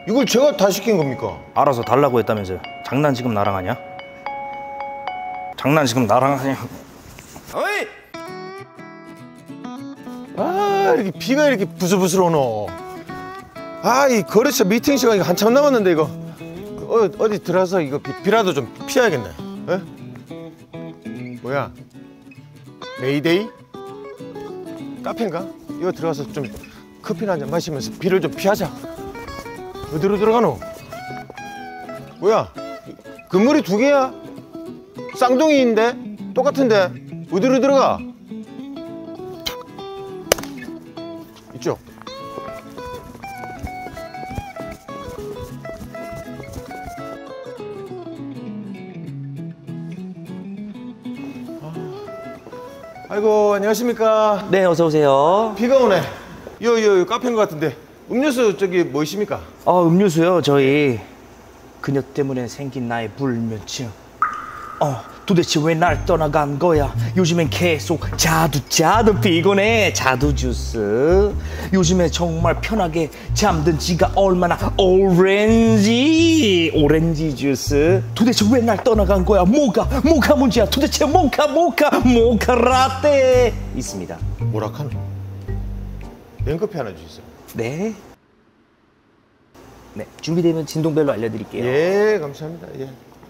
이걸 제가 다 시킨 겁니까? 알아서 달라고 했다면서요. 장난 지금 나랑 하냐? 장난 지금 나랑 하냐? 어이! 아, 이렇게 비가 이렇게 부슬부슬 오노. 아, 이 거래처 미팅 시간이 한참 남았는데 이거 어디 들어서 이거 비라도 좀 피해야겠네. 에? 뭐야? 메이데이? 카페인가? 이거 들어가서 좀 커피나 한잔 마시면서 비를 좀 피하자. 어디로 들어가노? 뭐야? 건물이 두 개야? 쌍둥이인데? 똑같은데? 어디로 들어가? 이쪽. 아이고, 안녕하십니까? 네, 어서 오세요. 비가 오네. 요 카페인 것 같은데 음료수 저기 뭐 있습니까? 음료수요. 저희 그녀 때문에 생긴 나의 불면증. 도대체 왜 날 떠나간 거야? 요즘엔 계속 자두 피곤해. 자두 주스. 요즘에 정말 편하게 잠든 지가 얼마나 오렌지 주스. 도대체 왜 날 떠나간 거야? 뭐가 문제야? 도대체 모카 라떼 있습니다. 뭐라카노? 냉커피 하나 주세요. 네. 네, 준비되면 진동벨로 알려드릴게요. 예, 감사합니다. 예.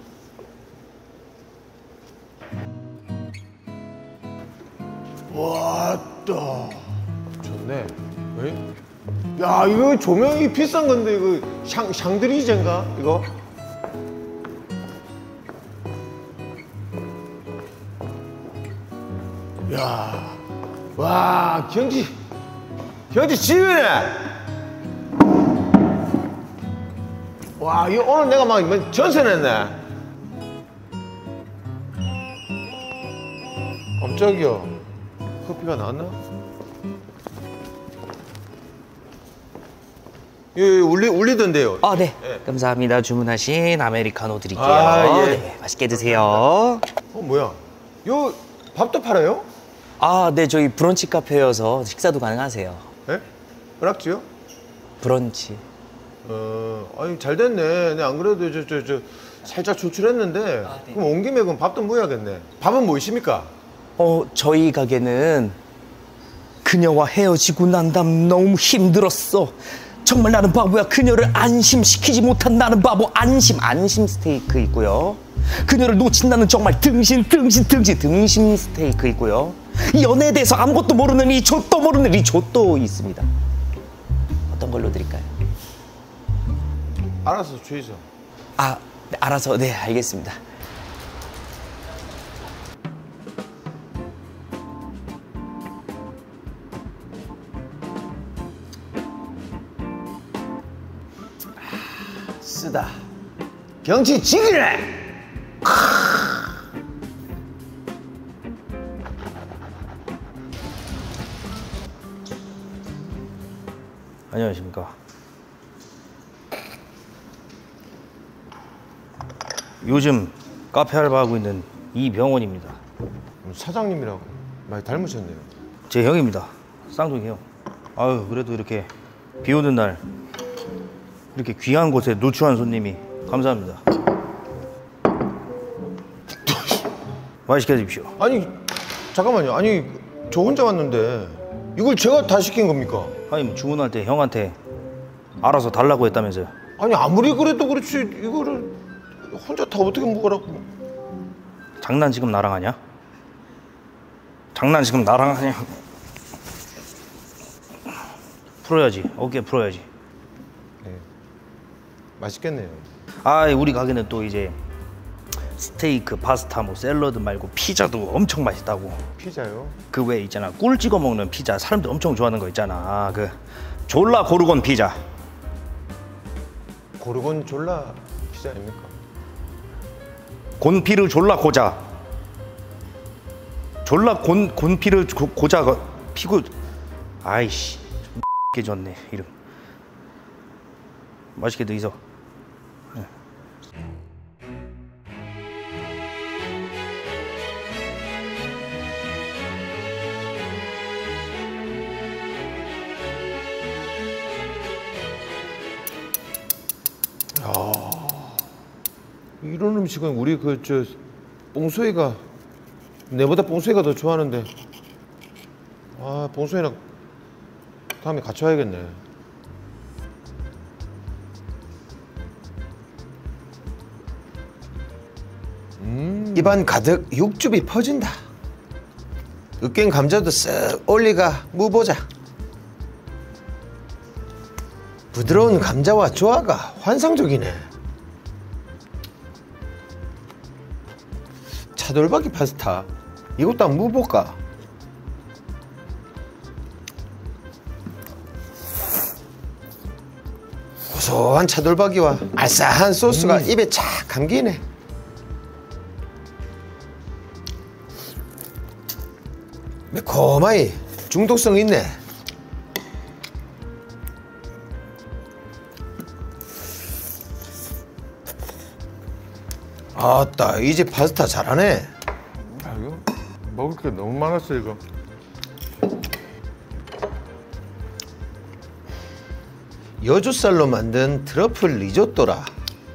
왔다. 좋네. 에? 야, 이거 조명이 비싼 건데 이거 샹드리제인가 이거? 야, 와, 경치 지휘네. 와, 이거 오늘 내가 막 전세냈네. 깜짝이야. 커피가 나왔나? 예, 울리던데요. 네. 예. 감사합니다. 주문하신 아메리카노 드릴게요. 예. 네, 맛있게 드세요. 뭐야? 요 밥도 팔아요? 네, 저희 브런치 카페여서 식사도 가능하세요. 예? 은학지요? 브런치. 아니 잘 됐네. 안 그래도 저 살짝 조출했는데. 네. 그럼 온 김에 그럼 밥도 먹어야겠네. 밥은 뭐 있습니까? 저희 가게는 그녀와 헤어지고 난 다음 너무 힘들었어. 정말 나는 바보야. 그녀를 안심시키지 못한 나는 바보. 안심 스테이크 있고요. 그녀를 놓친 나는 정말 등심 스테이크 있고요. 연애에 대해서 아무것도 모르는 리조또 있습니다. 어떤 걸로 드릴까요? 알아서 주이소. 네, 알아서. 네, 알겠습니다. 쓰다. 경치 지기네. 안녕하십니까. 요즘 카페 알바하고 있는 이병원입니다. 사장님이라고 많이 닮으셨네요. 제 형입니다. 쌍둥이 형. 그래도 이렇게 비 오는 날 이렇게 귀한 곳에 노출한 손님이 감사합니다. 맛있게 드십시오. 아니 잠깐만요. 아니 저 혼자 왔는데 이걸 제가 다 시킨 겁니까? 뭐 주문할 때 형한테 알아서 달라고 했다면서요. 아니 아무리 그래도 그렇지 이거를 혼자 다 어떻게 먹으라고. 장난 지금 나랑 하냐? 장난 지금 나랑 하냐? 풀어야지. 어깨 풀어야지. 네. 맛있겠네요. 우리 가게는 또 이제 스테이크, 파스타, 샐러드 말고 피자도 엄청 맛있다고. 피자요? 그 외에 있잖아, 꿀 찍어 먹는 피자. 사람들 엄청 좋아하는 거 있잖아. 그 졸라 고르곤 피자. 고르곤 졸라 피자 아닙니까? 곤피르 졸라 고자. 졸라 곤피르 고자 피구. 아이씨, 게 좋네 이름. 맛있게 드이소. 이런 음식은 우리 그 저 뽕소이가 내보다 뽕소이가 더 좋아하는데. 아, 뽕소이랑 다음에 같이 와야겠네. 입안 가득 육즙이 퍼진다. 으깬 감자도 쓱 올리가 무보자. 부드러운 감자와 조화가 환상적이네. 차돌박이 파스타 이것도 한번 무볼까? 고소한 차돌박이와 알싸한 소스가 입에 착 감기네. 매콤하이 중독성 있네. 아따, 이 집 파스타 잘하네. 아, 이거 먹을 게 너무 많았어 이거. 여주쌀로 만든 트러플 리조또라.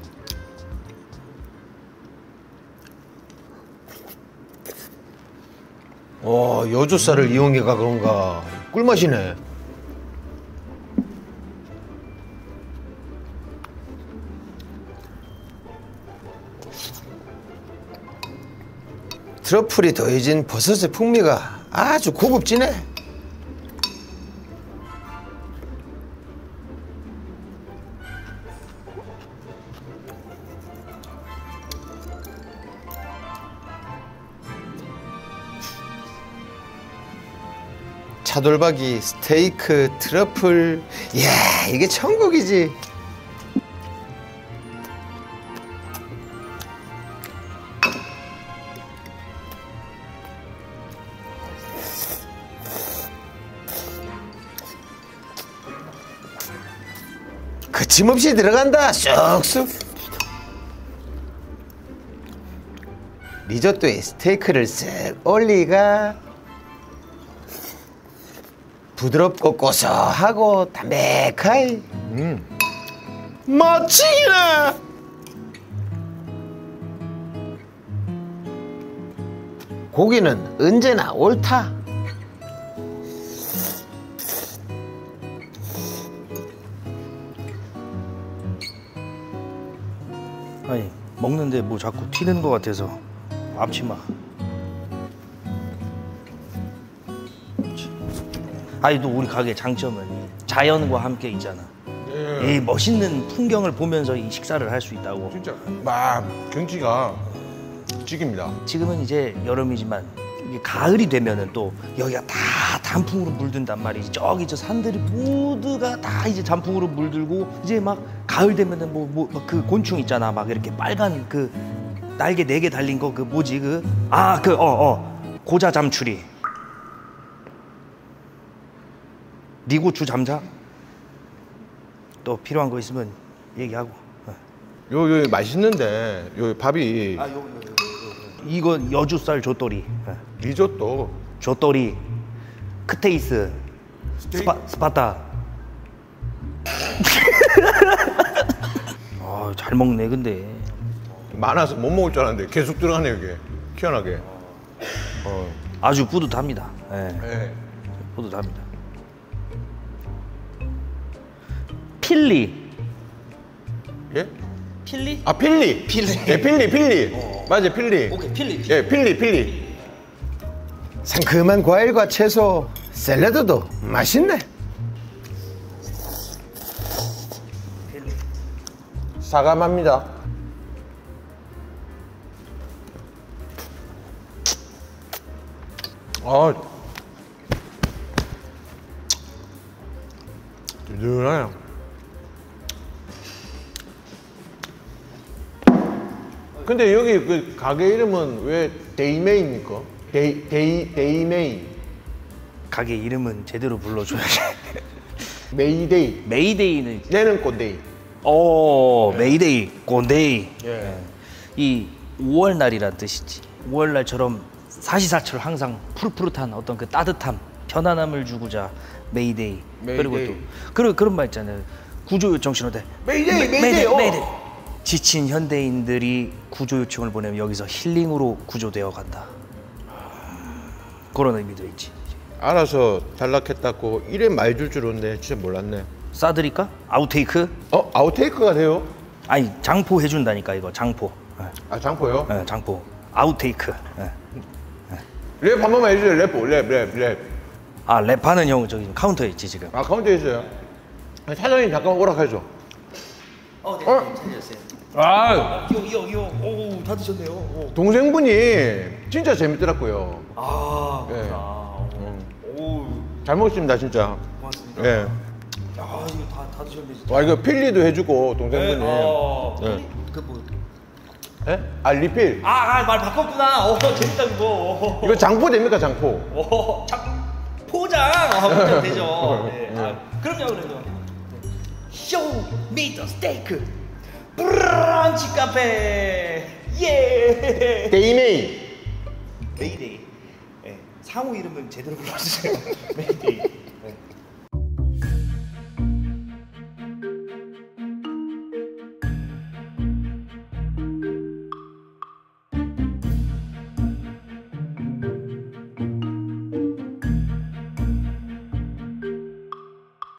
여주쌀을 이용해가 그런가 꿀맛이네. 트러플이 더해진 버섯의 풍미가 아주 고급지네. 차돌박이, 스테이크, 트러플, 이야, 이게 천국이지. 거침없이 들어간다. 쑥쑥. 리조또에 스테이크를 쓱 올리가 부드럽고 고소하고 담백하이. 멋지기나. 고기는 언제나 옳다. 아니 먹는데 뭐 자꾸 튀는 것 같아서 앞치마. 아니 또 우리 가게 장점은 자연과 함께 있잖아. 이 멋있는 풍경을 보면서 이 식사를 할 수 있다고. 진짜 막 경치가 찍입니다. 지금은 이제 여름이지만 이게 가을이 되면은 또 여기가 다 단풍으로 물든단 말이지. 저기 저 산들이 모두가 다 이제 단풍으로 물들고 이제 막 가을 되면은 뭐 그 곤충 있잖아. 막 이렇게 빨간 그 날개 4개 달린 거 그 뭐지 그 고자 잠추리. 니고추 잠자. 또 필요한 거 있으면 얘기하고. 요 맛있는데 요 밥이 이거 여주쌀 조또리. 리조또. 조또리. 크테이스. 스파타. 잘 먹네 근데. 많아서 못 먹을 줄 알았는데 계속 들어가네 여기. 희한하게. 아주 뿌듯합니다. 네. 뿌듯합니다. 필리. 예? 필리? 아 필리. 예, 필리. 맞아 필리. 오케이 필리. 예, 필리. 상큼한 과일과 채소, 샐러드도 맛있네. 사과합니다. 든든하네. 근데 여기 그 가게 이름은 왜 데이메이입니까? 데이메이. 가게 이름은 제대로 불러줘야지. 메이데이. 메이데이는 내는 꽃데이. 메이데이, 꼰데이. 예. 이 5월 날이란 뜻이지. 5월 날처럼 사시사철 항상 푸릇푸릇한 어떤 그 따뜻함, 편안함을 주고자 메이데이. 그리고 또 그런 말 있잖아요. 구조 요청 신호대. 메이데이. 지친 현대인들이 구조 요청을 보내면 여기서 힐링으로 구조되어 간다. 그런 의미도 있지. 알아서 단락했다고 이래 말 줄 줄 알았는데 진짜 몰랐네. 싸드릴까? 아웃테이크? 아웃테이크가 돼요? 아니 장포 해준다니까 이거 장포. 아 장포요? 네, 장포. 아웃테이크. 네. 랩 한 번만 해주세요. 랩. 아 랩하는 형 저기 카운터에 있지 지금. 아 카운트에 있어요. 사장님 잠깐 오락해줘. 네, 찾으셨어요. 아 오, 다 드셨네요. 오. 동생분이 진짜 재밌더라고요. 아, 예. 그렇구나. 오, 잘 먹었습니다 진짜. 고맙습니다. 예. 아, 이거 다 드셨네 진짜. 와 이거 필리도 해주고 동생분이. 네. 그 뭐. 예? 아 리필. 말 바꿨구나. 재밌다 이거. 이거 장포 됩니까 장포? 포장 하면 되죠. 네. 그럼요. Show me the steak. 브런치 카페. 예. 데이메이. 메이데이. 네. 상호 이름은 제대로 불러주세요. 메이데이.